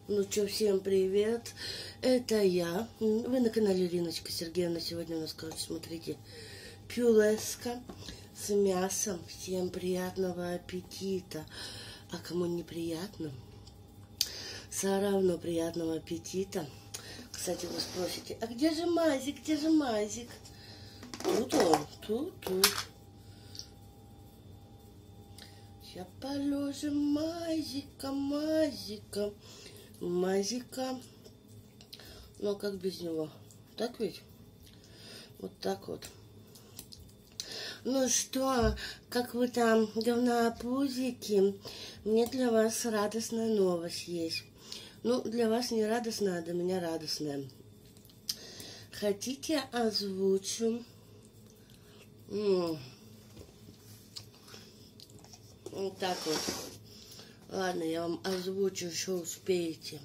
Ну что, всем привет, это я, вы на канале Ириночка Сергеевна. Сегодня у нас, смотрите, пюреска с мясом. Всем приятного аппетита, а кому неприятно, все равно приятного аппетита. Кстати, вы спросите, а где же Мазик, где же Мазик? Тут он, тут. Сейчас положим Мазика. Ну, как без него? Так ведь? Вот так вот. Ну что, как вы там, говнопузики? Мне для вас радостная новость есть. Ну, для вас не радостная, а для меня радостная. Хотите, озвучу? Вот так вот. Ладно, я вам озвучу, еще успеете.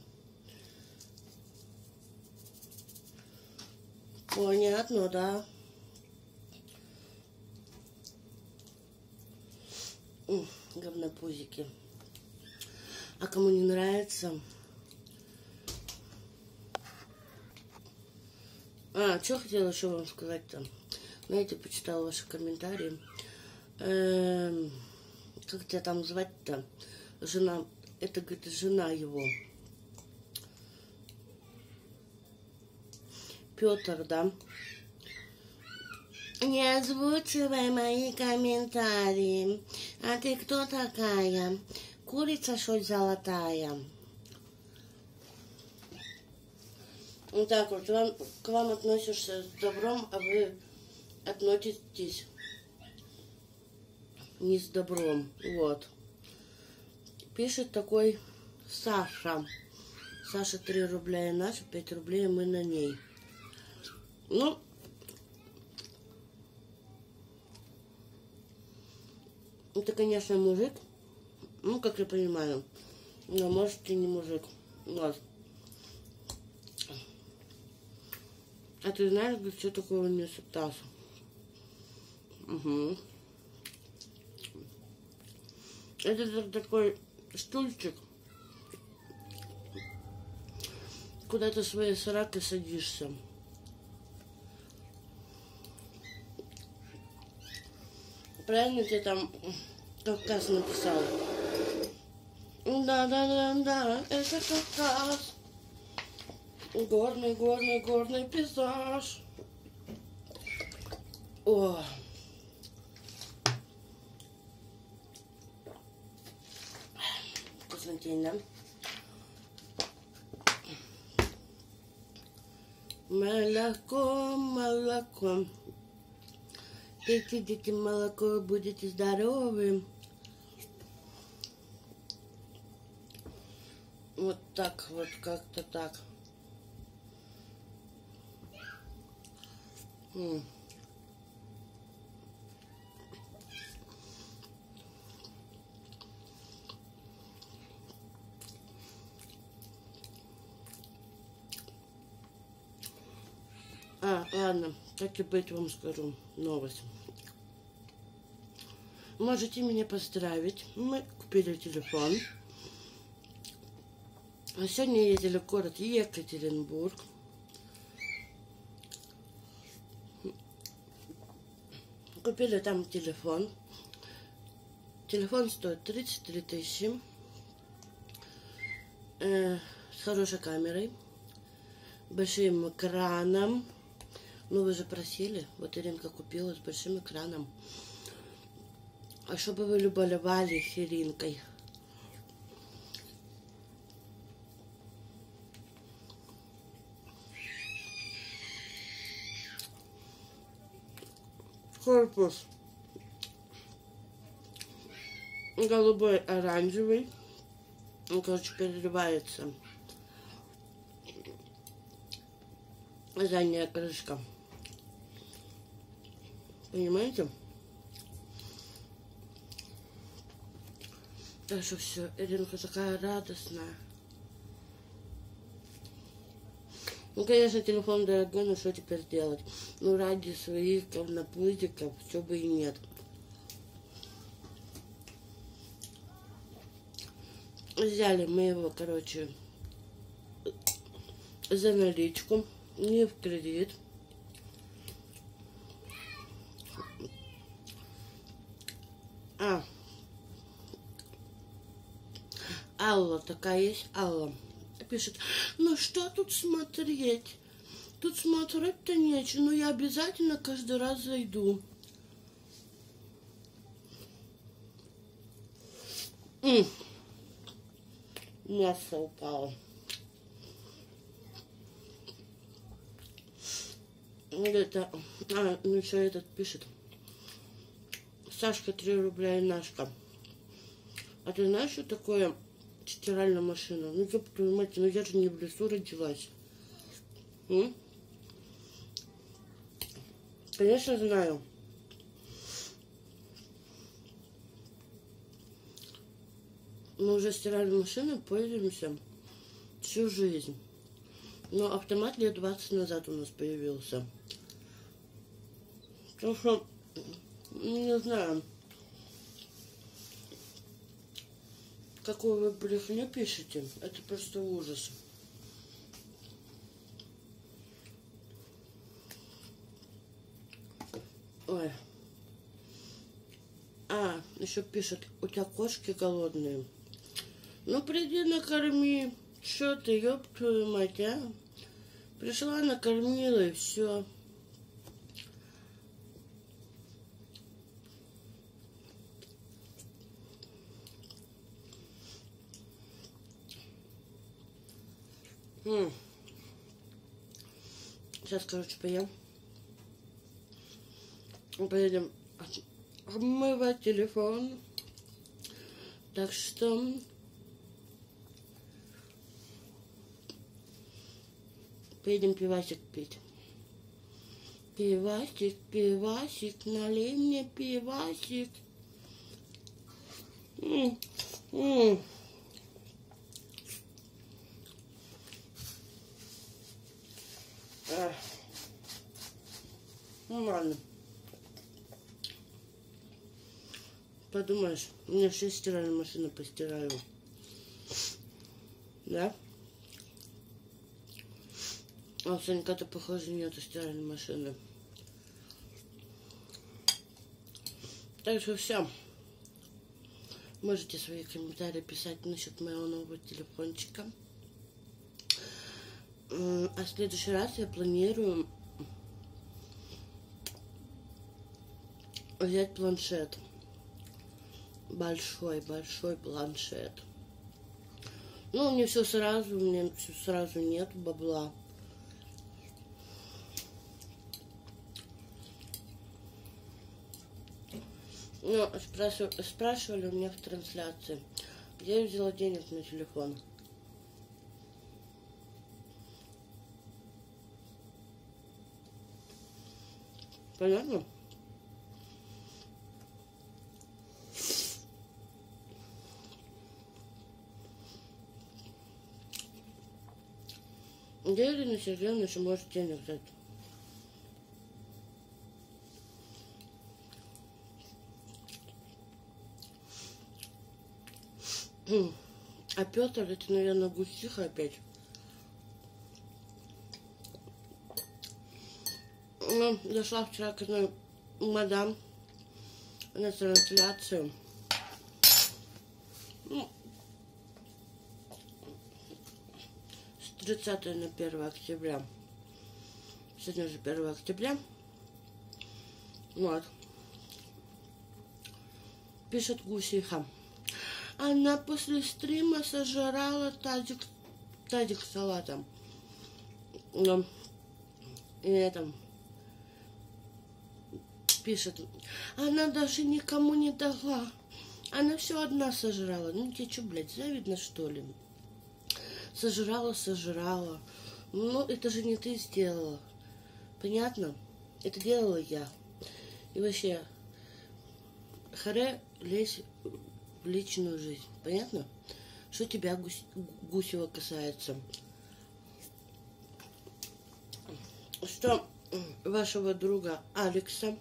Понятно, да? Говнопузики. А кому не нравится... что хотела еще вам сказать-то? Знаете, почитала ваши комментарии. Как тебя там звать-то? Жена, это, говорит, жена его. Петр, да? Не озвучивай мои комментарии. А ты кто такая? Курица, что ли, золотая? Вот так вот, к вам относишься с добром, а вы относитесь не с добром. Вот. Пишет такой Саша. Саша 3 рубля и наши, 5 рублей мы на ней. Ну, это, конечно, мужик. Ну, как я понимаю. Но может и не мужик. Вот. А ты знаешь, что такое униситаз? Угу. Это такой стульчик, куда ты своей сракой садишься. Правильно тебе там Кавказ написал? Да, это Кавказ. Горный пейзаж. О. Вкусный день, да? Молоко. Пейте, дети, молоко, будете здоровы. Вот так вот, как-то так. Ладно, так и быть, вам скажу новость. Можете меня поздравить. Мы купили телефон. А сегодня ездили в город Екатеринбург. Купили там телефон. Телефон стоит 33 тысячи. С хорошей камерой. Большим экраном. Ну, вы же просили. Вот Иринка купила с большим экраном. А чтобы вы любовали с Иринкой. Корпус голубой, оранжевый. Он, короче, переливается. Задняя крышка. Понимаете? Так что все, Иринка такая радостная. Ну, конечно, телефон дорогой, но что теперь делать? Ну, ради своих говнопузиков, все бы и нет. Взяли мы его, короче, за наличку, не в кредит. Алла такая есть, Алла. Пишет, ну что тут смотреть? Тут смотреть-то нечего, но я обязательно каждый раз зайду. Мясо упало. Это, ну еще этот пишет. Сашка 3 рубля и Нашка. А ты знаешь, что такое стиральная машина? Ну, ёб твою мать, ну я же не в лесу родилась. Конечно, знаю. Мы уже стиральной машиной пользуемся всю жизнь. Но автомат лет 20 назад у нас появился. Потому что, не знаю, какую вы брехню пишете, это просто ужас. Ой. Еще пишет, у тебя кошки голодные. Ну, приди накорми. Что ты, ёб твою мать, а? Пришла, накормила и все. Сейчас, короче, поем. Поедем обмывать телефон. Так что поедем пивасик пить. Пивасик, пивасик, налей мне пивасик. Ну ладно. Подумаешь, у меня 6 стиральной машины постираю. Да? А у Санька-то, похоже, нету стиральной машины. Так что все. Можете свои комментарии писать насчет моего нового телефончика. А в следующий раз я планирую взять планшет. Большой планшет. Ну, мне все сразу нет бабла. Ну, спрашивали у меня в трансляции, где я взяла денег на телефон. Понятно? Где Ирина Сергеевна еще может денег взять? А Петр, это, наверное, гусиха опять. Ну, зашла вчера к одной мадам на трансляцию. Ну, с 30 на 1 октября. Сегодня же 1 октября. Вот. Пишет гусиха. Она после стрима сожрала тазик с салатом. Ну, и это пишет. Она даже никому не дала. Она все одна сожрала. Ну тебе что, блядь, завидно, что ли? Сожрала. Ну, это же не ты сделала. Понятно? Это делала я. И вообще, харе лезь в личную жизнь. Понятно? Что тебя, Гусева, касается? Что вашего друга Алекса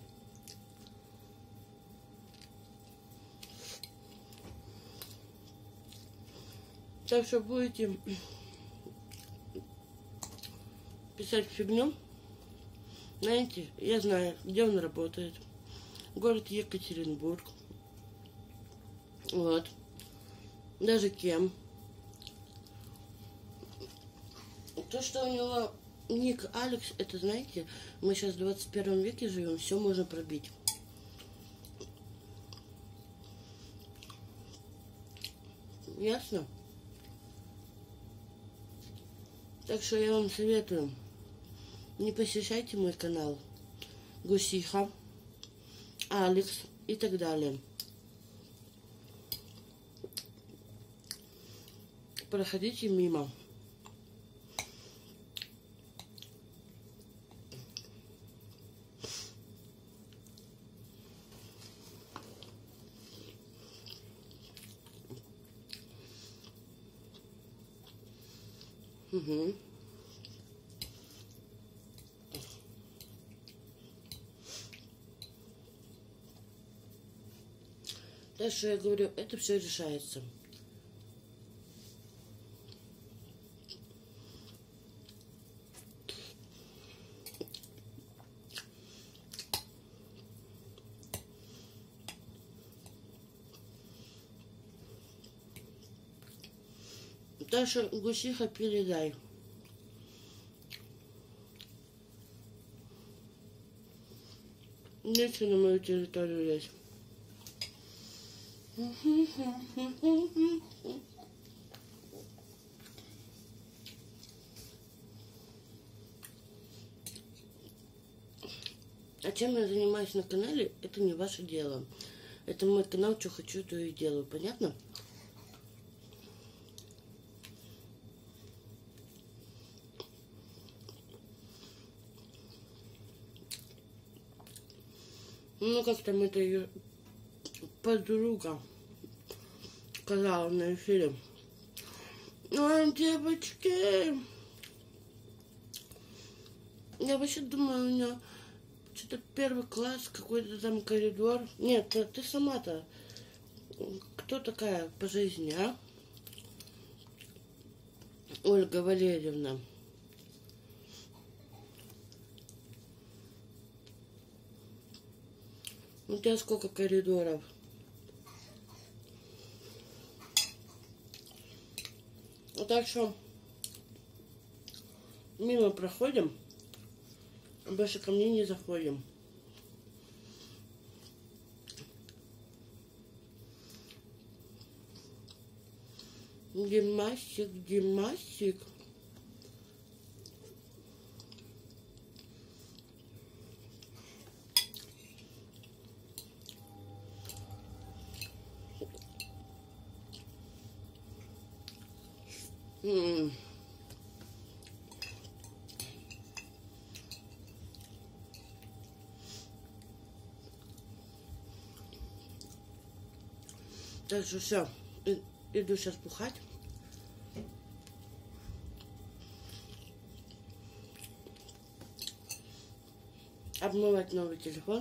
так что будете писать фигню. Знаете, я знаю, где он работает. Город Екатеринбург. Вот. Даже кем. То, что у него ник Алекс, это, знаете, мы сейчас в 21 веке живем, все можно пробить. Ясно? Так что я вам советую, не посещайте мой канал. Гусиха, Алекс и так далее. Проходите мимо. Угу. Так что я говорю, это все решается. Так что, Гусиха, передай. Нечего на мою территорию лезть. А чем я занимаюсь на канале, это не ваше дело. Это мой канал, что хочу, то и делаю. Понятно? Ну, как там это ее подруга сказала на эфире. Ой, девочки, я вообще думаю, у меня что-то первый класс, какой-то там коридор. Нет, ты сама-то кто такая по жизни, а? Ольга Валерьевна. У тебя сколько коридоров? Так что мимо проходим, а больше ко мне не заходим. Димасик, Димасик. Так что все, иду сейчас бухать. Обновать новый телефон.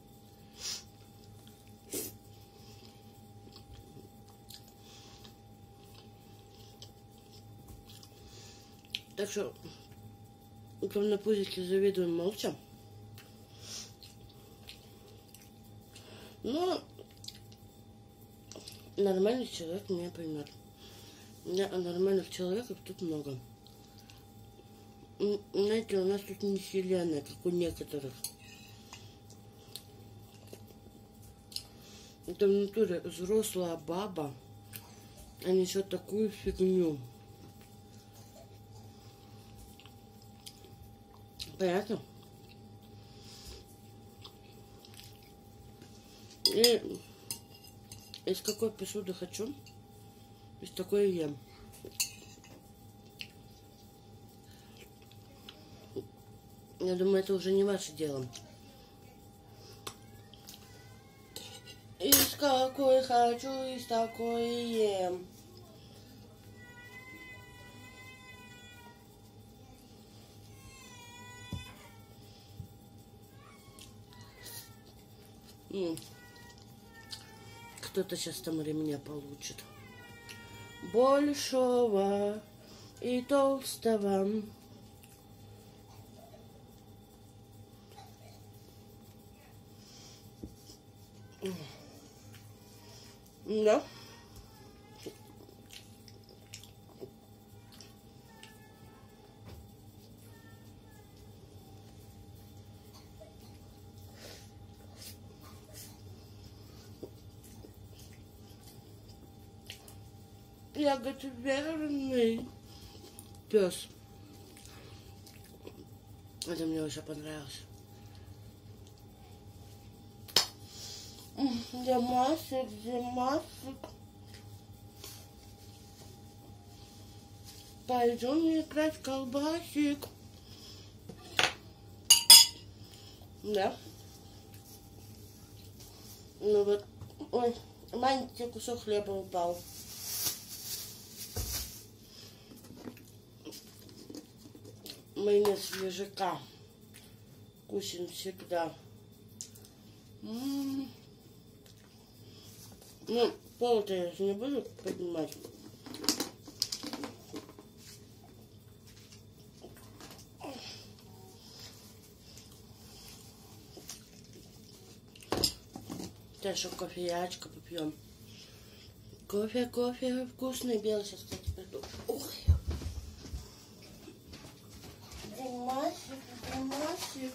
Так что говнопузики завидуем молча. Но нормальный человек меня поймет. У меня нормальных человеков тут много. Знаете, у нас тут не вселенная, как у некоторых. Это в натуре взрослая баба, а несет такую фигню. Понятно? И из какой посуды хочу, из такой и ем. Я думаю, это уже не ваше дело. Из какой хочу, из такой и ем. Кто-то сейчас там ремня получит. Большого и толстого Да. Я, говорит, верный пес. Это мне уже понравилось. Димасик, Димасик. Пойдем играть в колбасик. Да. Ну вот. Ой, маленький кусок хлеба упал. Майонез ежика. Вкусен всегда. Ну, пол-то я же не буду поднимать. Сейчас еще кофеячка попьем. Кофе вкусный, белый. Сейчас, кстати, приду. Ух. Димасик, Димасик.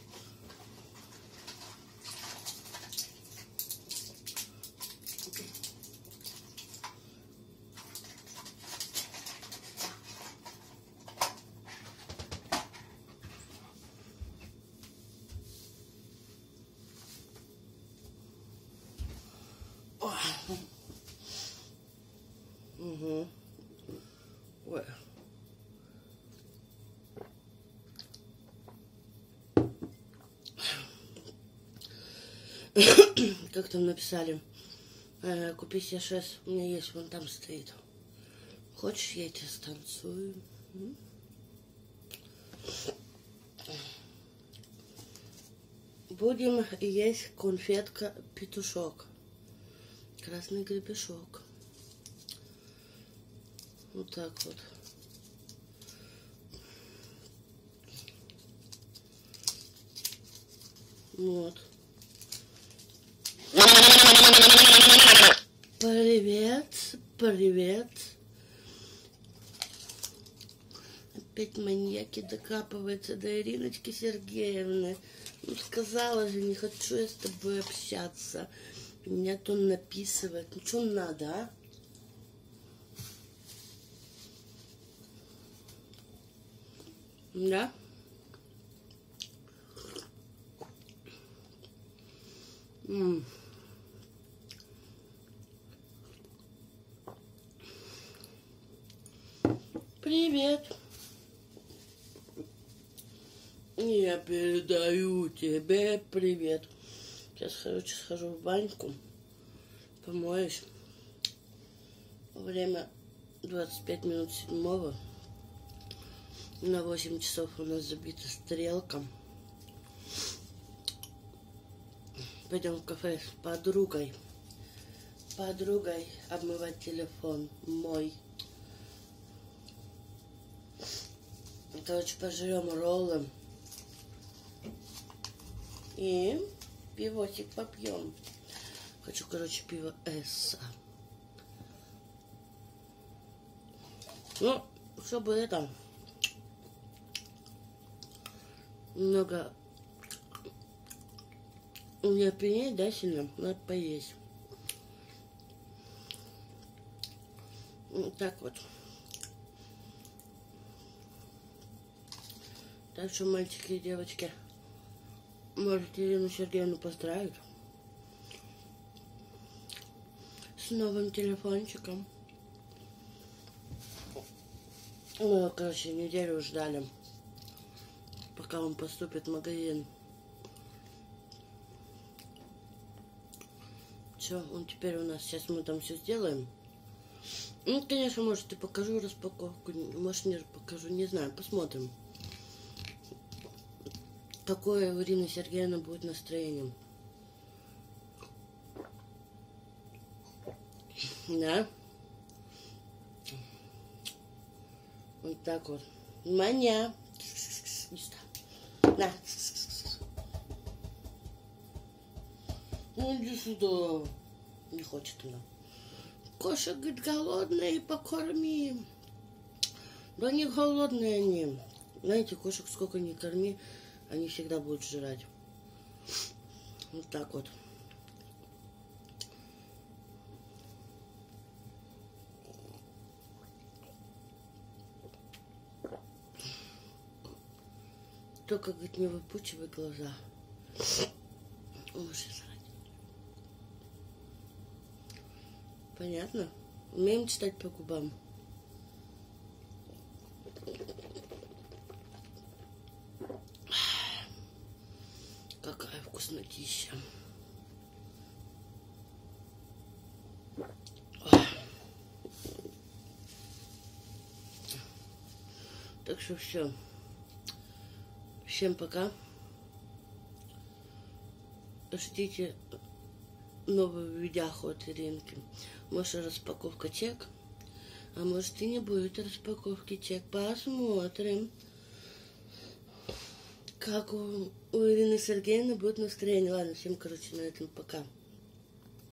Угу. Ой. Как там написали? Купи себе шест. У меня есть, вон там стоит. Хочешь, я тебе станцую? Будем есть конфетка петушок. Красный гребешок. Вот так вот. Вот. Привет, привет. Опять маньяки докапываются до Ириночки Сергеевны. Ну, сказала же, не хочу я с тобой общаться. Меня то написывает. Ну, что надо, а? Да? Привет. Я передаю тебе привет. Сейчас, короче, схожу в баньку, помоюсь. Время 25 минут 7. На 8 часов у нас забита стрелка. Пойдем в кафе с подругой. Подругой обмывать телефон мой. Короче, пожрем роллы. И пивосик попьем. Хочу, короче, пиво Эсса. Ну, чтобы это много не опьянеть, да, сильно, надо поесть. Вот так вот. Так что, мальчики и девочки, можете Ирину Сергеевну поздравить с новым телефончиком. Мы, короче, неделю ждали, пока он поступит в магазин. Все, он теперь у нас, сейчас мы там все сделаем. Ну, конечно, может, и покажу распаковку, может, не покажу, не знаю, посмотрим. Какое у Ирины Сергеевны будет настроение. Да? Вот так вот. Маня. На. Ну, иди сюда. Не хочет она. Кошек, говорит, голодные, покорми. Да не голодные они. Знаете, кошек сколько ни корми, они всегда будут жрать. Вот так вот. Только, говорит, не выпучивай глаза. Можешь жрать. Понятно? Умеем читать по губам. Какая вкуснотища. Так что все. Всем пока. Ждите нового видяху от Иринки. Может, распаковка чек, а может и не будет распаковки чек. Посмотрим, как у Ирины Сергеевны будет настроение. Ладно, всем, короче, на этом пока.